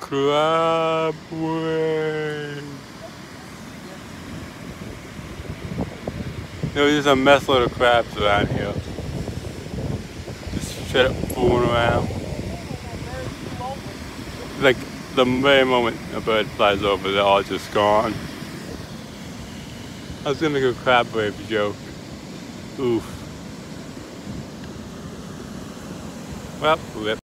crab wave. There's just a mess load of crabs around here. Just straight up fooling around. Like the very moment a bird flies over, they're all just gone. I was gonna make a crab wave joke. Oof. Well, rip.